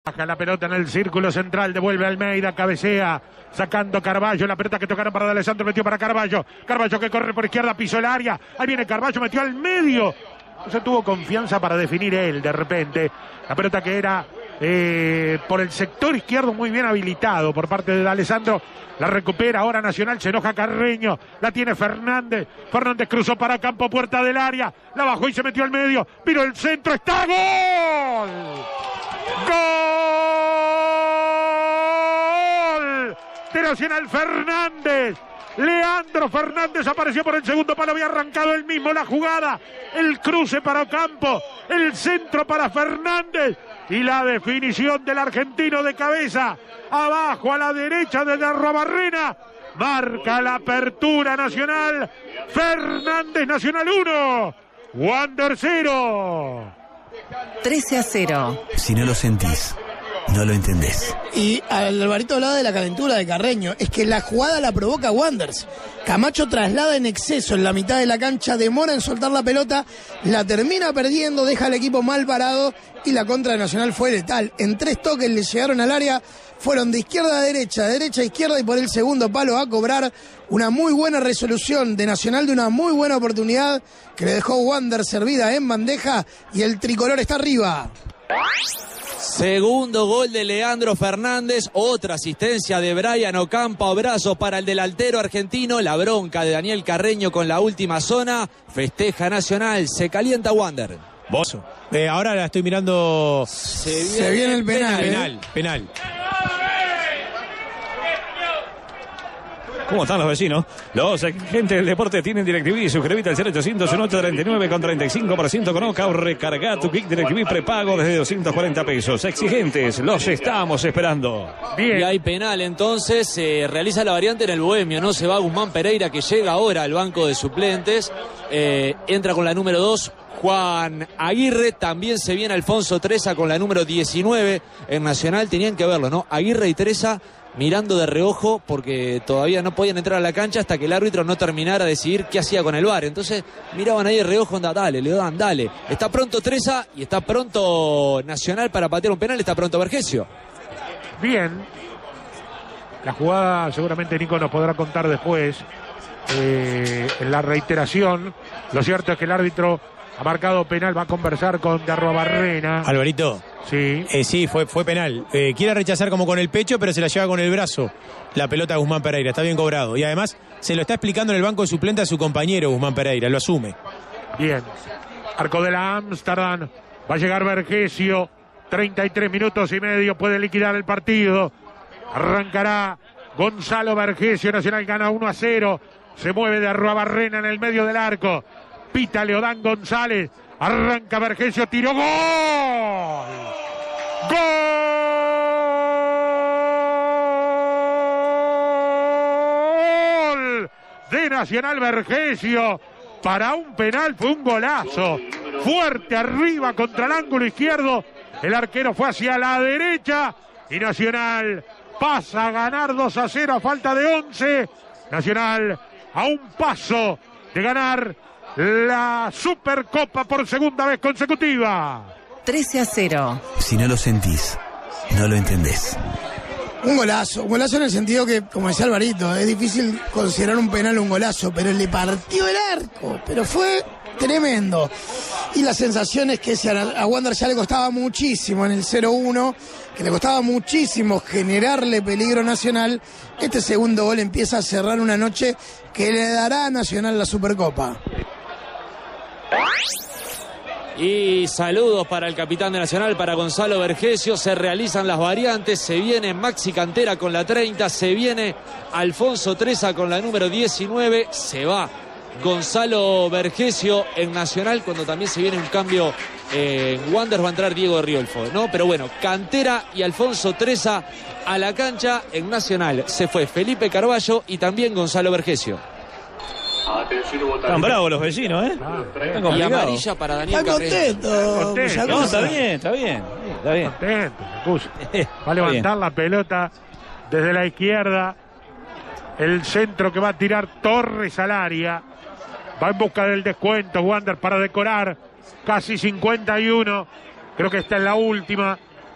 Baja la pelota en el círculo central, devuelve Almeida, cabecea, sacando Carballo, la pelota que tocaron para D'Alessandro, metió para Carballo, Carballo que corre por izquierda, pisó el área, ahí viene Carballo, metió al medio, no se tuvo confianza para definir él de repente, la pelota que era por el sector izquierdo muy bien habilitado por parte de D'Alessandro, la recupera ahora Nacional, se enoja Carreño, la tiene Fernández, Fernández cruzó para campo, puerta del área, la bajó y se metió al medio, vino el centro, está gol. ¡Gol! De Nacional Fernández. Leandro Fernández apareció por el segundo palo, había arrancado él mismo la jugada. El cruce para Ocampo, el centro para Fernández y la definición del argentino de cabeza. Abajo a la derecha de Arruabarrena. Marca la apertura Nacional. Fernández, Nacional 1. Wander 0. 13-0. Si no lo sentís, no lo entendés. Y Alvarito hablaba de la calentura de Carreño. Es que la jugada la provoca Wanderers. Camacho traslada en exceso en la mitad de la cancha, demora en soltar la pelota, la termina perdiendo, deja al equipo mal parado y la contra de Nacional fue letal. En 3 toques le llegaron al área, fueron de izquierda a derecha, de derecha a izquierda y por el segundo palo a cobrar. Una muy buena resolución de Nacional, de una muy buena oportunidad que le dejó Wander servida en bandeja y el tricolor está arriba. Segundo gol de Leandro Fernández, otra asistencia de Brian Ocampo, abrazos para el delantero argentino, la bronca de Daniel Carreño con la última zona, festeja Nacional, se calienta Wander. Bozo. Ahora la estoy mirando. Se viene el penal. Penal. ¿Cómo están los vecinos? Los agentes del deporte tienen DirecTV. Suscríbete al 0800 139 con 35% con OCA o recarga tu Kik DirecTV prepago desde 240 pesos. Exigentes, los estamos esperando. Bien. Y hay penal, entonces se realiza la variante en el Bohemio, ¿no? Se va Guzmán Pereira, que llega ahora al banco de suplentes. Entra con la número 2. Juan Aguirre, también se viene Alfonso Treza con la número 19 en Nacional. Tenían que verlo, ¿no? Aguirre y Treza mirando de reojo porque todavía no podían entrar a la cancha hasta que el árbitro no terminara de decidir qué hacía con el VAR. Entonces miraban ahí de reojo, dale, le dan, dale. Está pronto Treza y está pronto Nacional para patear un penal, está pronto Vergesio. Bien. La jugada seguramente Nico nos podrá contar después en la reiteración. Lo cierto es que el árbitro ha marcado penal, va a conversar con Arruabarrena. Alvarito. Sí. Sí, fue penal. Quiere rechazar como con el pecho, pero se la lleva con el brazo. La pelota de Guzmán Pereira, está bien cobrado. Y además se lo está explicando en el banco de suplente a su compañero Guzmán Pereira, lo asume. Bien. Arco de la Amsterdam. Va a llegar Vergesio. 33 minutos y medio, puede liquidar el partido. Arrancará Gonzalo Vergesio. Nacional gana 1-0. Se mueve de Arruabarrena en el medio del arco. Pita Leodán González. Arranca Vergesio, tiró, ¡gol! ¡Gol! De Nacional Vergesio. Para un penal fue un golazo. Fuerte arriba contra el ángulo izquierdo. El arquero fue hacia la derecha. Y Nacional pasa a ganar 2-0 a falta de 11. Nacional a un paso de ganar la Supercopa por segunda vez consecutiva. 13-0. Si no lo sentís, no lo entendés. Un golazo en el sentido que, como decía Alvarito, es difícil considerar un penal un golazo, pero le partió el arco, pero fue tremendo. Y la sensación es que a Wander ya le costaba muchísimo en el 0-1, que le costaba muchísimo generarle peligro a Nacional. Este segundo gol empieza a cerrar una noche que le dará a Nacional la Supercopa. Y saludos para el capitán de Nacional, para Gonzalo Vergesio. Se realizan las variantes, se viene Maxi Cantera con la 30, se viene Alfonso Treza con la número 19, se va Gonzalo Vergesio en Nacional, cuando también se viene un cambio en Wander, va a entrar Diego Riolfo, ¿no? Pero bueno, Cantera y Alfonso Treza a la cancha. En Nacional se fue Felipe Carballo y también Gonzalo Vergesio. Están bravos los vecinos, ¿eh? Y amarilla para Daniel Carreño. Contento. No, está bien. Contento, va a levantar la pelota desde la izquierda. El centro que va a tirar Torres al área. Va en busca del descuento Wander para decorar. Casi 51. Creo que esta es la última.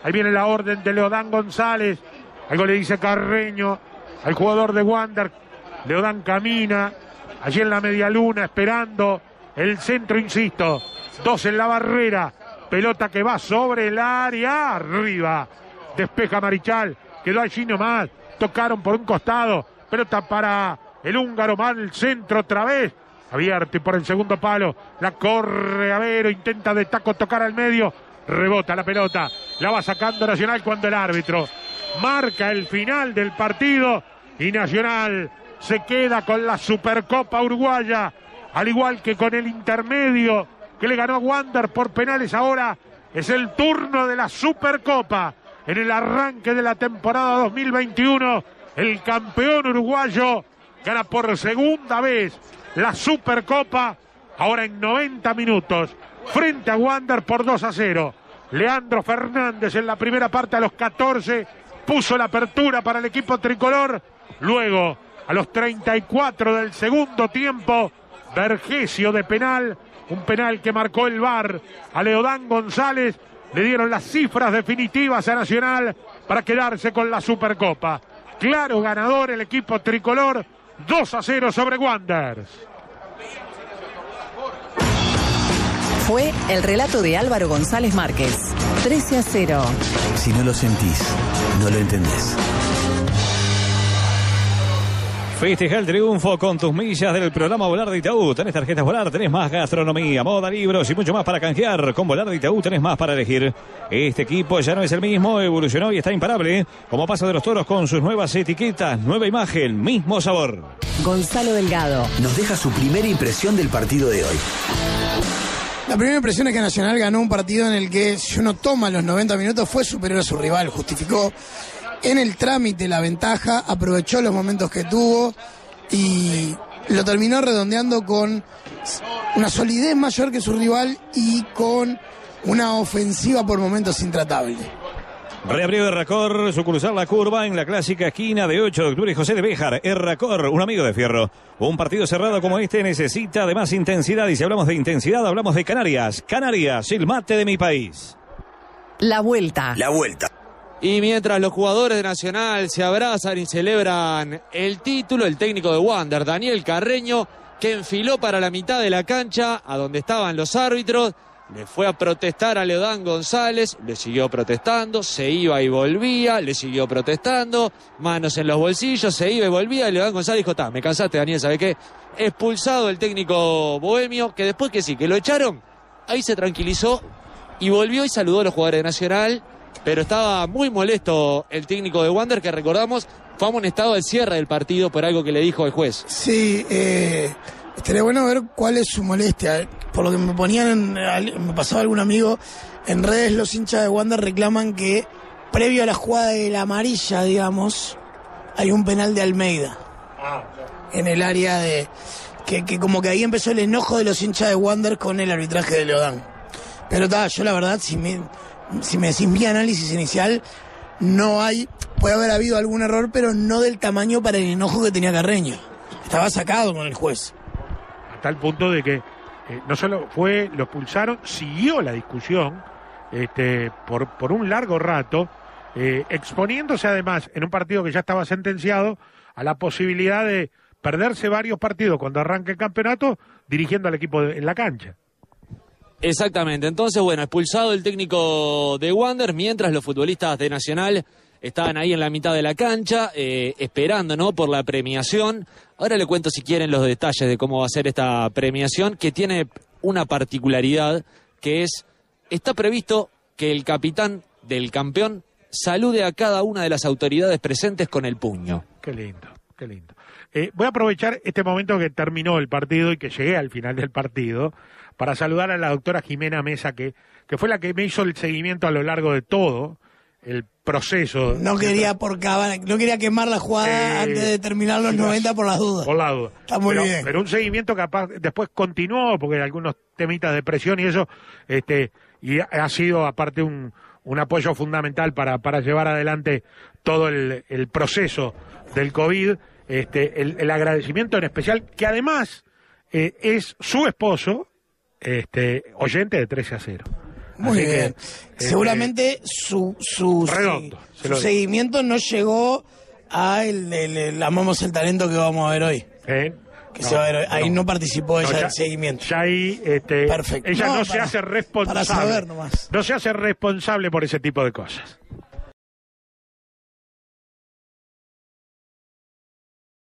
Ahí viene la orden de Leodán González. Algo le dice Carreño al jugador de Wander. Leodán camina allí en la media luna esperando el centro, insisto. 2 en la barrera. Pelota que va sobre el área. Arriba. Despeja Marichal. Quedó allí nomás. Tocaron por un costado. Pelota para el húngaro. Mal centro otra vez. Abierto y por el segundo palo. La corre Avero. Intenta de taco tocar al medio. Rebota la pelota. La va sacando Nacional cuando el árbitro marca el final del partido. Y Nacional se queda con la Supercopa Uruguaya. Al igual que con el intermedio que le ganó a Wander por penales. Ahora es el turno de la Supercopa. En el arranque de la temporada 2021, el campeón uruguayo gana por segunda vez la Supercopa. Ahora en 90 minutos, frente a Wander por 2-0. Leandro Fernández en la primera parte a los 14 puso la apertura para el equipo tricolor. Luego, a los 34 del segundo tiempo, Vergesio de penal. Un penal que marcó el VAR a Leodán González. Le dieron las cifras definitivas a Nacional para quedarse con la Supercopa. Claro ganador el equipo tricolor, 2-0 sobre Wanderers. Fue el relato de Álvaro González Márquez. 13-0. Si no lo sentís, no lo entendés. Festeja el triunfo con tus millas del programa Volar de Itaú. Tenés tarjetas Volar, tenés más gastronomía, moda, libros y mucho más para canjear. Con Volar de Itaú tenés más para elegir. Este equipo ya no es el mismo, evolucionó y está imparable. Como pasa de los toros con sus nuevas etiquetas, nueva imagen, mismo sabor. Gonzalo Delgado. Nos deja su primera impresión del partido de hoy. La primera impresión es que Nacional ganó un partido en el que, si uno toma los 90 minutos, fue superior a su rival, justificó en el trámite la ventaja, aprovechó los momentos que tuvo y lo terminó redondeando con una solidez mayor que su rival y con una ofensiva por momentos intratable. Reabrió Erracor, sucursal La Curva en la clásica esquina de 8 de octubre y José de Béjar. Erracor, un amigo de Fierro. Un partido cerrado como este necesita de más intensidad y si hablamos de intensidad hablamos de Canarias. Canarias, el mate de mi país. La vuelta. La vuelta. Y mientras los jugadores de Nacional se abrazan y celebran el título, el técnico de Wander, Daniel Carreño, que enfiló para la mitad de la cancha, a donde estaban los árbitros, le fue a protestar a Leodán González, le siguió protestando, se iba y volvía, le siguió protestando, manos en los bolsillos, se iba y volvía, y Leodán González dijo, me cansaste, Daniel, ¿sabe qué? Expulsado el técnico bohemio, que después que sí, que lo echaron, ahí se tranquilizó y volvió y saludó a los jugadores de Nacional. Pero estaba muy molesto el técnico de Wander, que recordamos fue amonestado al cierre del partido por algo que le dijo el juez. Sí, estaría bueno ver cuál es su molestia. Por lo que me ponían, me pasaba algún amigo, en redes los hinchas de Wander reclaman que previo a la jugada de la amarilla, digamos, hay un penal de Almeida. En el área de... Que como que ahí empezó el enojo de los hinchas de Wander con el arbitraje de Leodán. Pero yo la verdad, si me decís mi análisis inicial, no hay, puede haber habido algún error, pero no del tamaño para el enojo que tenía Carreño. Estaba sacado con el juez. A tal punto de que no solo lo expulsaron, siguió la discusión por un largo rato, exponiéndose además en un partido que ya estaba sentenciado a la posibilidad de perderse varios partidos cuando arranque el campeonato dirigiendo al equipo en la cancha. Exactamente, entonces expulsado el técnico de Wander, mientras los futbolistas de Nacional estaban ahí en la mitad de la cancha, esperando, ¿no?, por la premiación. Ahora le cuento, si quieren, los detalles de cómo va a ser esta premiación, que tiene una particularidad, que está previsto que el capitán del campeón salude a cada una de las autoridades presentes con el puño. Qué lindo, qué lindo. Voy a aprovechar este momento que terminó el partido y que llegué al final del partido para saludar a la doctora Jimena Mesa, que fue la que me hizo el seguimiento a lo largo de todo el proceso. No quería no quería quemar la jugada antes de terminar los 90 por las dudas. Por la duda. Está muy bien. Pero un seguimiento que después continuó, porque algunos temitas de presión y eso, y ha sido aparte un apoyo fundamental para llevar adelante todo el proceso del COVID. El agradecimiento en especial, que además es su esposo, oyente de 13-0. Muy Así bien. que, Seguramente su redondo, se lo digo. seguimiento no llegó a el Amamos el Talento que vamos a ver hoy. Que se va a ver hoy. Ahí no participó ella del seguimiento. Ya ahí, Perfecto. ella no se para- hace responsable. Para saber nomás. No se hace responsable por ese tipo de cosas.